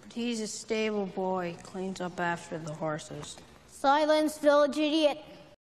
He's a stable boy, cleans up after the horses. Silence, village idiot.